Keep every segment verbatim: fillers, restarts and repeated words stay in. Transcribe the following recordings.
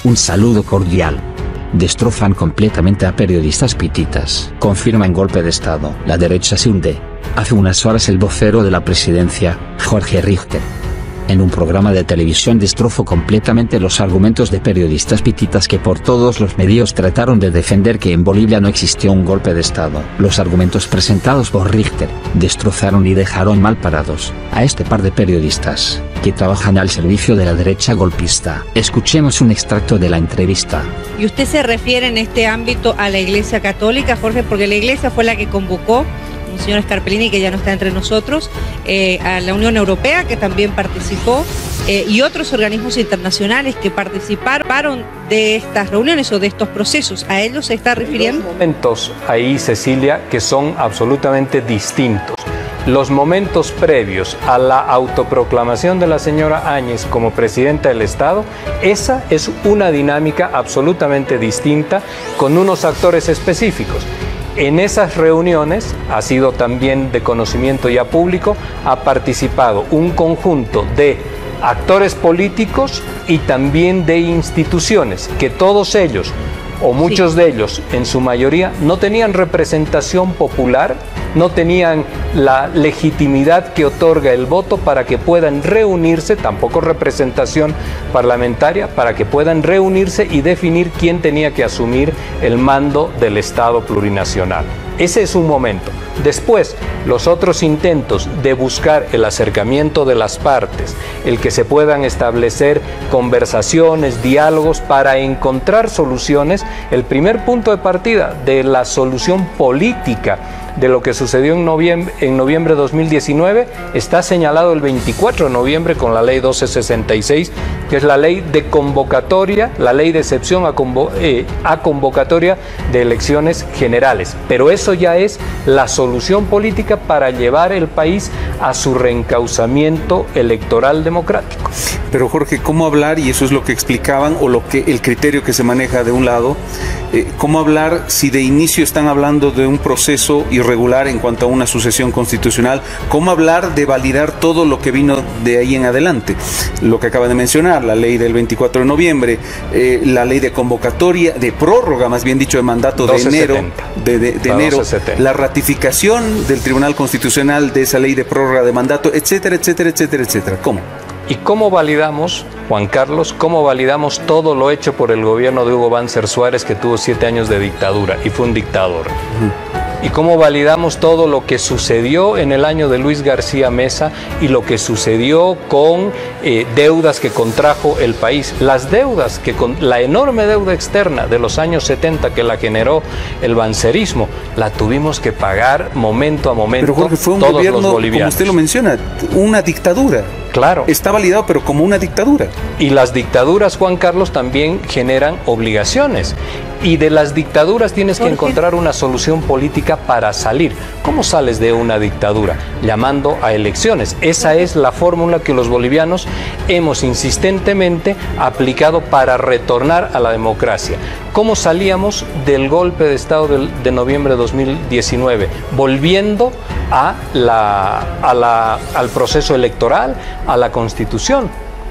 Un saludo cordial. Destrozan completamente a periodistas pititas. Confirman golpe de estado. La derecha se hunde. Hace unas horas el vocero de la presidencia, Jorge Richter, en un programa de televisión destrozó completamente los argumentos de periodistas pititas que por todos los medios trataron de defender que en Bolivia no existió un golpe de estado. Los argumentos presentados por Richter destrozaron y dejaron mal parados a este par de periodistas que trabajan al servicio de la derecha golpista. Escuchemos un extracto de la entrevista. ¿Y usted se refiere en este ámbito a la Iglesia Católica, Jorge? Porque la Iglesia fue la que convocó, un señor Scarpellini que ya no está entre nosotros, eh, a la Unión Europea, que también participó, eh, y otros organismos internacionales que participaron de estas reuniones o de estos procesos. ¿A ellos se está refiriendo? Hay momentos ahí, Cecilia, que son absolutamente distintos. Los momentos previos a la autoproclamación de la señora Áñez como presidenta del Estado, esa es una dinámica absolutamente distinta con unos actores específicos. En esas reuniones, ha sido también de conocimiento ya público, ha participado un conjunto de actores políticos y también de instituciones, que todos ellos, o muchos sí. de ellos, en su mayoría, no tenían representación popular, no tenían la legitimidad que otorga el voto para que puedan reunirse, tampoco representación parlamentaria, para que puedan reunirse y definir quién tenía que asumir el mando del Estado plurinacional. Ese es un momento. Después, los otros intentos de buscar el acercamiento de las partes, el que se puedan establecer conversaciones, diálogos para encontrar soluciones, el primer punto de partida de la solución política de lo que sucedió en noviembre, en noviembre de dos mil diecinueve está señalado el veinticuatro de noviembre con la ley doce sesenta y seis, que es la ley de convocatoria, la ley de excepción a, convo, eh, a convocatoria de elecciones generales. Pero eso ya es la solución política para llevar el país a su reencauzamiento electoral democrático. Pero Jorge, ¿cómo hablar? Y eso es lo que explicaban, o lo que el criterio que se maneja de un lado, eh, ¿cómo hablar si de inicio están hablando de un proceso irregular en cuanto a una sucesión constitucional? ¿Cómo hablar de validar todo lo que vino de ahí en adelante? Lo que acaba de mencionar, la ley del veinticuatro de noviembre, eh, la ley de convocatoria, de prórroga, más bien dicho, de mandato de enero, de, de, de enero, la ratificación del Tribunal Constitucional de esa ley de prórroga de mandato, etcétera, etcétera, etcétera, etcétera. ¿Cómo? ¿Y cómo validamos, Juan Carlos, cómo validamos todo lo hecho por el gobierno de Hugo Banzer Suárez, que tuvo siete años de dictadura y fue un dictador? Uh-huh. ¿Y cómo validamos todo lo que sucedió en el año de Luis García Meza y lo que sucedió con eh, deudas que contrajo el país? Las deudas, que con, la enorme deuda externa de los años setenta que la generó el bancerismo, la tuvimos que pagar momento a momento. Pero Jorge, fue un todos gobierno, los bolivianos. como usted lo menciona, una dictadura. Claro. Está validado, pero como una dictadura. Y las dictaduras, Juan Carlos, también generan obligaciones. Y de las dictaduras tienes que encontrar una solución política para salir. ¿Cómo sales de una dictadura? Llamando a elecciones. Esa es la fórmula que los bolivianos hemos insistentemente aplicado para retornar a la democracia. ¿Cómo salíamos del golpe de Estado de, de noviembre de dos mil diecinueve? Volviendo a la, a la, al proceso electoral, a la Constitución.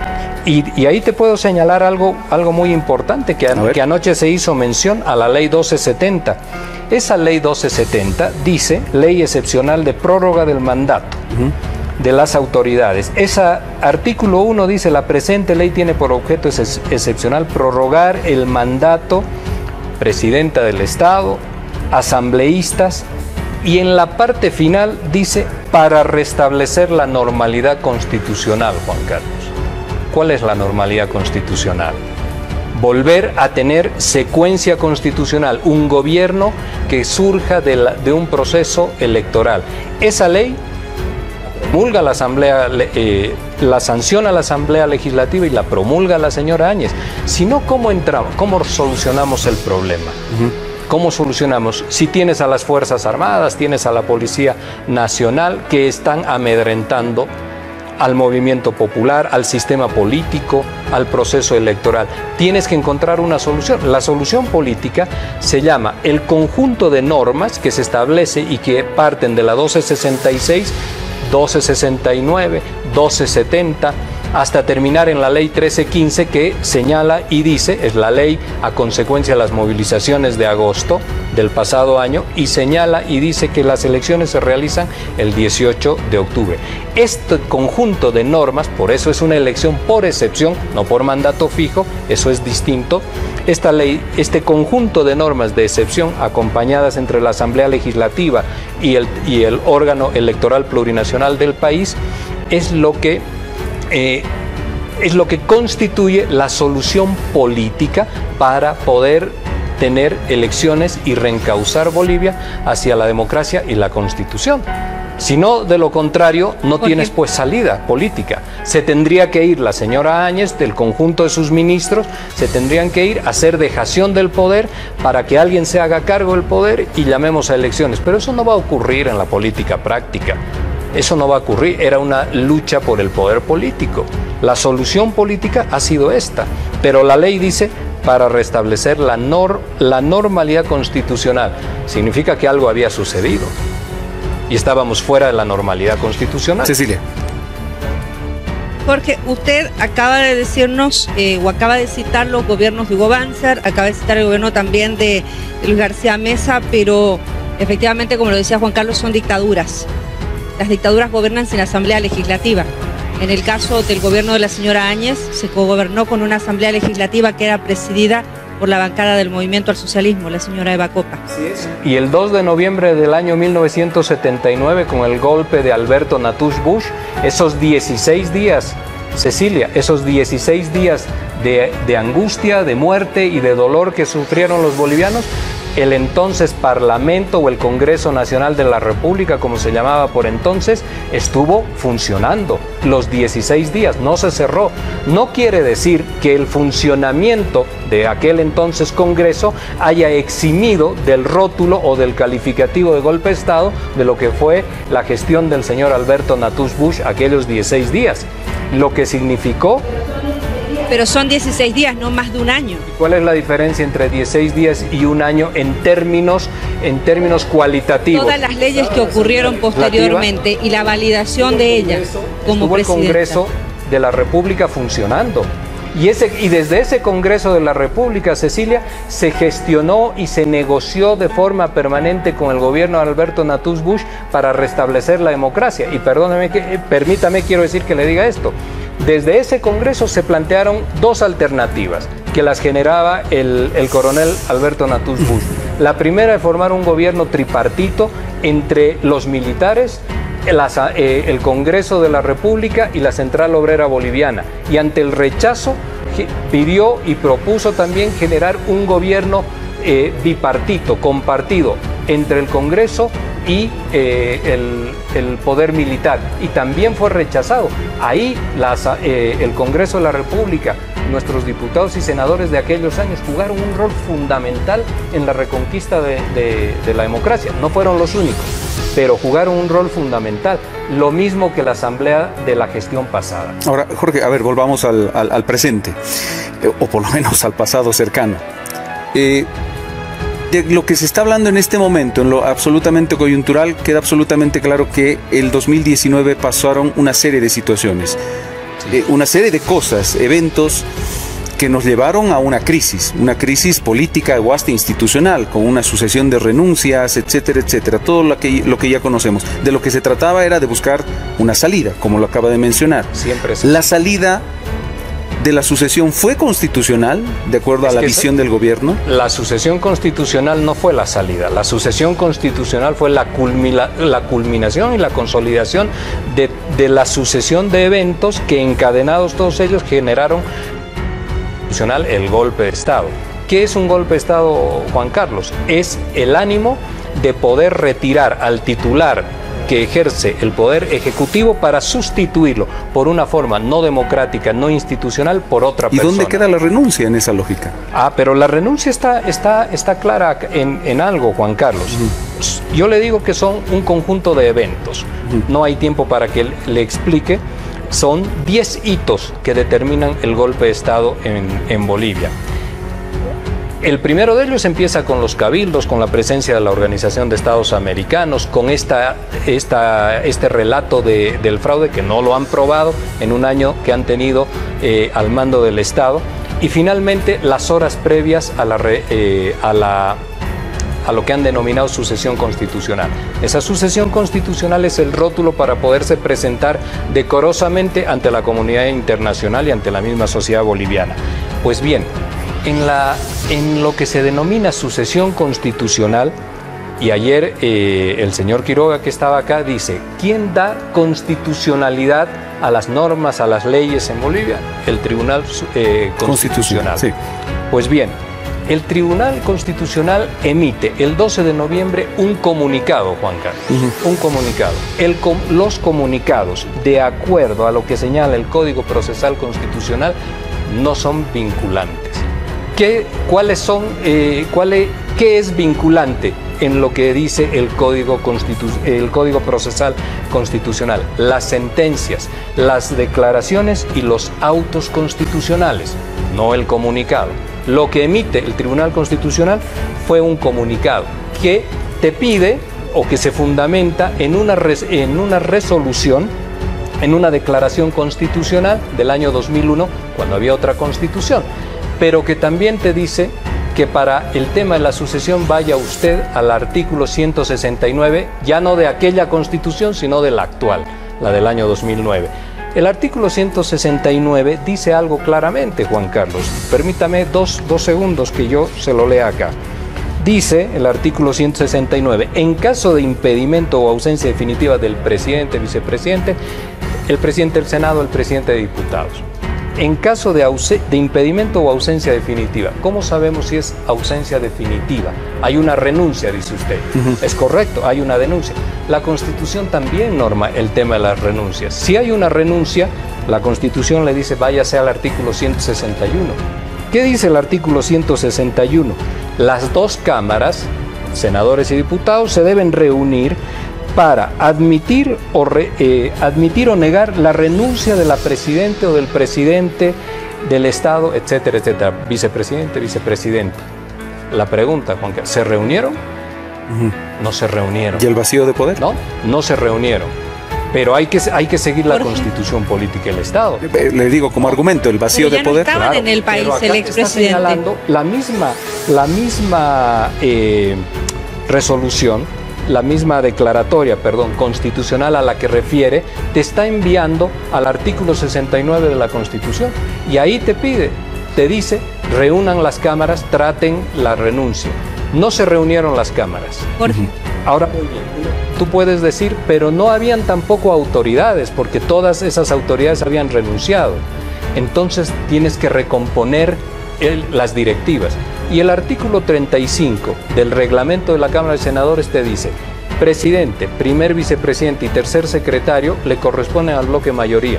Y, y ahí te puedo señalar algo, algo muy importante, que, an, que anoche se hizo mención a la ley doce setenta. Esa ley doce setenta dice, ley excepcional de prórroga del mandato uh-huh. de las autoridades. Ese artículo uno dice, la presente ley tiene por objeto ex, excepcional prorrogar el mandato presidenta del Estado, asambleístas, y en la parte final dice, para restablecer la normalidad constitucional, Juan Carlos. ¿Cuál es la normalidad constitucional? Volver a tener secuencia constitucional, un gobierno que surja de, la, de un proceso electoral. Esa ley promulga la Asamblea, eh, la sanciona la Asamblea Legislativa y la promulga la señora Áñez. Si no, ¿cómo entramos? ¿Cómo solucionamos el problema? Uh-huh. ¿Cómo solucionamos? Si tienes a las Fuerzas Armadas, tienes a la Policía Nacional que están amedrentando al movimiento popular, al sistema político, al proceso electoral. Tienes que encontrar una solución. La solución política se llama el conjunto de normas que se establece y que parten de la doce sesenta y seis, doce sesenta y nueve, doce setenta, hasta terminar en la ley trece quince, que señala y dice, es la ley a consecuencia de las movilizaciones de agosto del pasado año, y señala y dice que las elecciones se realizan el dieciocho de octubre. Este conjunto de normas, por eso es una elección por excepción, no por mandato fijo, eso es distinto. Esta ley, este conjunto de normas de excepción, acompañadas entre la Asamblea Legislativa y el, y el órgano electoral plurinacional del país, es lo que Eh, es lo que constituye la solución política para poder tener elecciones y reencauzar Bolivia hacia la democracia y la Constitución. Si no, de lo contrario, no tienes pues salida política. Se tendría que ir la señora Áñez, del conjunto de sus ministros, se tendrían que ir a hacer dejación del poder para que alguien se haga cargo del poder y llamemos a elecciones. Pero eso no va a ocurrir en la política práctica. Eso no va a ocurrir, era una lucha por el poder político. La solución política ha sido esta, pero la ley dice para restablecer la, nor la normalidad constitucional. Significa que algo había sucedido y estábamos fuera de la normalidad constitucional. Cecilia. Jorge, usted acaba de decirnos, eh, o acaba de citar los gobiernos de Hugo Banzer, acaba de citar el gobierno también de, de Luis García Meza, pero efectivamente, como lo decía Juan Carlos, son dictaduras. Las dictaduras gobiernan sin asamblea legislativa. En el caso del gobierno de la señora Áñez, se cogobernó con una asamblea legislativa que era presidida por la bancada del Movimiento al Socialismo, la señora Eva Copa. Y el dos de noviembre del año mil novecientos setenta y nueve, con el golpe de Alberto Natush Bush, esos dieciséis días, Cecilia, esos dieciséis días de, de angustia, de muerte y de dolor que sufrieron los bolivianos, el entonces Parlamento o el Congreso Nacional de la República, como se llamaba por entonces, estuvo funcionando los dieciséis días, no se cerró. No quiere decir que el funcionamiento de aquel entonces Congreso haya eximido del rótulo o del calificativo de golpe de Estado de lo que fue la gestión del señor Alberto Natush Bush aquellos dieciséis días. Lo que significó... Pero son dieciséis días, no más de un año. ¿Cuál es la diferencia entre dieciséis días y un año en términos, en términos cualitativos? Todas las leyes que ocurrieron posteriormente y la validación de ellas como estuvo el presidenta. Congreso de la República funcionando. Y, ese, y desde ese Congreso de la República, Cecilia, se gestionó y se negoció de forma permanente con el gobierno de Alberto Natush Bush para restablecer la democracia. Y perdóneme, que, permítame, quiero decir que le diga esto. Desde ese Congreso se plantearon dos alternativas que las generaba el, el coronel Alberto Natush Bush. La primera es formar un gobierno tripartito entre los militares, el, eh, el Congreso de la República y la Central Obrera Boliviana. Y ante el rechazo pidió y propuso también generar un gobierno eh, bipartito, compartido entre el Congreso y eh, el, el poder militar, y también fue rechazado. Ahí las, eh, el Congreso de la República, nuestros diputados y senadores de aquellos años jugaron un rol fundamental en la reconquista de, de, de la democracia. No fueron los únicos, pero jugaron un rol fundamental, lo mismo que la Asamblea de la gestión pasada. Ahora, Jorge, a ver, volvamos al, al, al presente, eh, o por lo menos al pasado cercano. Eh, De lo que se está hablando en este momento, en lo absolutamente coyuntural, queda absolutamente claro que el dos mil diecinueve pasaron una serie de situaciones, eh, una serie de cosas, eventos que nos llevaron a una crisis, una crisis política o hasta institucional, con una sucesión de renuncias, etcétera, etcétera, todo lo que, lo que ya conocemos. De lo que se trataba era de buscar una salida, como lo acaba de mencionar. Siempre es. La salida de la sucesión fue constitucional, de acuerdo a la visión del gobierno. La sucesión constitucional no fue la salida, la sucesión constitucional fue la, culmina, la culminación y la consolidación de, de la sucesión de eventos que, encadenados todos ellos, generaron el golpe de Estado. ¿Qué es un golpe de Estado, Juan Carlos? Es el ánimo de poder retirar al titular que ejerce el poder ejecutivo para sustituirlo por una forma no democrática, no institucional, por otra persona. ¿Y dónde queda la renuncia en esa lógica? Ah, pero la renuncia está, está, está clara en, en algo, Juan Carlos. Uh-huh. Yo le digo que son un conjunto de eventos. Uh-huh. No hay tiempo para que le explique. Son diez hitos que determinan el golpe de Estado en, en Bolivia. El primero de ellos empieza con los cabildos, con la presencia de la Organización de Estados Americanos, con esta, esta, este relato de, del fraude que no lo han probado en un año que han tenido eh, al mando del Estado, y finalmente las horas previas a, la, eh, a, la, a lo que han denominado sucesión constitucional. Esa sucesión constitucional es el rótulo para poderse presentar decorosamente ante la comunidad internacional y ante la misma sociedad boliviana. Pues bien, En, la, en lo que se denomina sucesión constitucional, y ayer eh, el señor Quiroga, que estaba acá, dice, ¿quién da constitucionalidad a las normas, a las leyes en Bolivia? El Tribunal eh, Constitucional. Sí. Pues bien, el Tribunal Constitucional emite el doce de noviembre un comunicado, Juan Carlos, uh-huh. un comunicado. El, los comunicados, de acuerdo a lo que señala el Código Procesal Constitucional, no son vinculantes. ¿Qué, cuáles son, eh, cuál es, ¿Qué es vinculante en lo que dice el Código, Constitu el Código Procesal Constitucional? Las sentencias, las declaraciones y los autos constitucionales, no el comunicado. Lo que emite el Tribunal Constitucional fue un comunicado que te pide o que se fundamenta en una, res en una resolución, en una declaración constitucional del año dos mil uno, cuando había otra constitución, pero que también te dice que para el tema de la sucesión vaya usted al artículo ciento sesenta y nueve, ya no de aquella constitución, sino de la actual, la del año dos mil nueve. El artículo ciento sesenta y nueve dice algo claramente, Juan Carlos. Permítame dos, dos segundos que yo se lo lea acá. Dice el artículo ciento sesenta y nueve, en caso de impedimento o ausencia definitiva del presidente, vicepresidente, el presidente del Senado, el presidente de diputados. En caso de, de impedimento o ausencia definitiva, ¿cómo sabemos si es ausencia definitiva? Hay una renuncia, dice usted. Uh-huh. Es correcto, hay una denuncia. La Constitución también norma el tema de las renuncias. Si hay una renuncia, la Constitución le dice váyase al artículo ciento sesenta y uno. ¿Qué dice el artículo ciento sesenta y uno? Las dos cámaras, senadores y diputados, se deben reunir para admitir o, re, eh, admitir o negar la renuncia de la presidente o del presidente del Estado, etcétera, etcétera. Vicepresidente, vicepresidenta. La pregunta, Juan Carlos, ¿se reunieron? Uh-huh. No se reunieron. ¿Y el vacío de poder? No, no se reunieron. Pero hay que, hay que seguir la Constitución política del Estado. Le digo como argumento, el vacío pero ya de poder. No estaban claro, en el país pero acá el expresidente. Está señalando la misma, la misma eh, resolución, la misma declaratoria, perdón, constitucional a la que refiere, te está enviando al artículo sesenta y nueve de la Constitución. Y ahí te pide, te dice, reúnan las cámaras, traten la renuncia. No se reunieron las cámaras. Jorge. Ahora, tú puedes decir, pero no habían tampoco autoridades, porque todas esas autoridades habían renunciado. Entonces tienes que recomponer el, las directivas. Y el artículo treinta y cinco del reglamento de la Cámara de Senadores te dice, presidente, primer vicepresidente y tercer secretario le corresponden al bloque mayoría.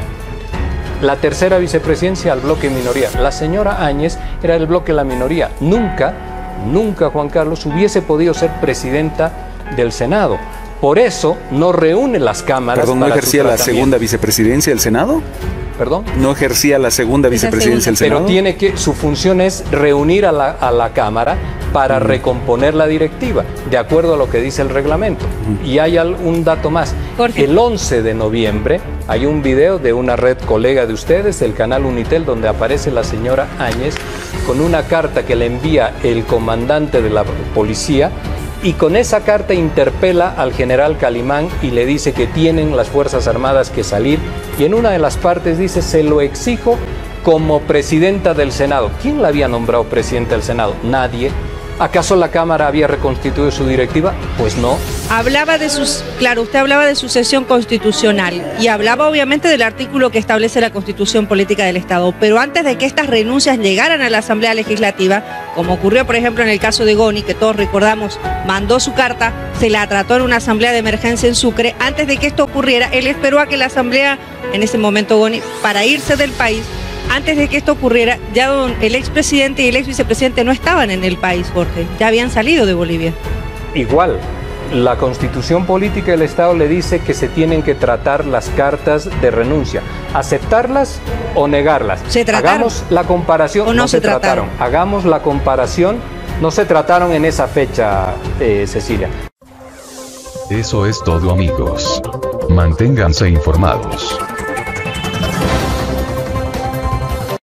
La tercera vicepresidencia al bloque minoría. La señora Áñez era el bloque la minoría. Nunca, nunca, Juan Carlos, hubiese podido ser presidenta del Senado. Por eso no reúne las cámaras. Perdón, ¿no ejercía la segunda vicepresidencia del Senado? ¿Perdón? No ejercía la segunda vicepresidencia del Senado. Pero tiene que, su función es reunir a la, a la Cámara para uh-huh. recomponer la directiva, de acuerdo a lo que dice el reglamento. Uh-huh. Y hay un dato más. Jorge. El once de noviembre hay un video de una red colega de ustedes, del canal Unitel, donde aparece la señora Áñez con una carta que le envía el comandante de la policía, y con esa carta interpela al general Calimán y le dice que tienen las Fuerzas Armadas que salir, y en una de las partes dice, se lo exijo como presidenta del Senado. ¿Quién la había nombrado presidenta del Senado? Nadie. ¿Acaso la Cámara había reconstituido su directiva? Pues no. Hablaba de sus, claro, usted hablaba de sucesión constitucional y hablaba obviamente del artículo que establece la Constitución Política del Estado, pero antes de que estas renuncias llegaran a la Asamblea Legislativa, como ocurrió por ejemplo en el caso de Goni, que todos recordamos, mandó su carta, se la trató en una asamblea de emergencia en Sucre, antes de que esto ocurriera, él esperó a que la asamblea, en ese momento Goni, para irse del país. Antes de que esto ocurriera, ya don, el expresidente y el ex vicepresidente no estaban en el país, Jorge, ya habían salido de Bolivia. Igual, la Constitución Política del Estado le dice que se tienen que tratar las cartas de renuncia, aceptarlas o negarlas. ¿Se trataron? Hagamos la comparación. ¿O no, no se se trataron? trataron? Hagamos la comparación. No se trataron en esa fecha, eh, Cecilia. Eso es todo, amigos. Manténganse informados.